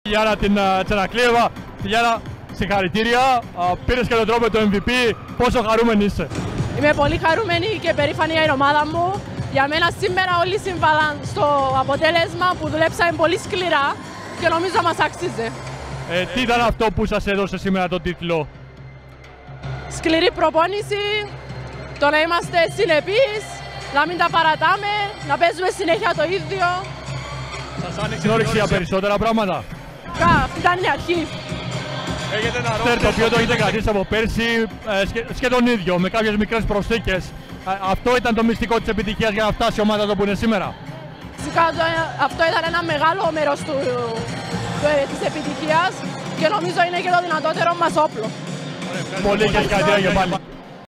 Γιάννα την Τσανακλίεβα. Γιάννα, συγχαρητήρια. Πήρες και τον τρόπο του MVP. Πόσο χαρούμενη είσαι? Είμαι πολύ χαρούμενη και περήφανη για την ομάδα μου. Για μένα σήμερα όλοι συμβάλλαν στο αποτέλεσμα που δουλέψαμε πολύ σκληρά και νομίζω μας άξιζε. Τι ήταν αυτό που σας έδωσε σήμερα τον τίτλο? Σκληρή προπόνηση, το να είμαστε συνεπείς, να μην τα παρατάμε, να παίζουμε συνέχεια το ίδιο. Σας άνοιξε όρεξη για περισσότερα πράγματα? Αυτή ήταν η αρχή. Έχετε ένα ρόστερ το οποίο το έχετε κρατήσει από πέρσι σχεδόν ίδιο, με κάποιες μικρές προσθήκες. Αυτό ήταν το μυστικό της επιτυχίας για να φτάσει η ομάδα εδώ που είναι σήμερα? Φυσικά αυτό ήταν ένα μεγάλο μέρος της επιτυχίας και νομίζω είναι και το δυνατότερο μας όπλο. Πολύ και συγχαρητήρια και πάλι.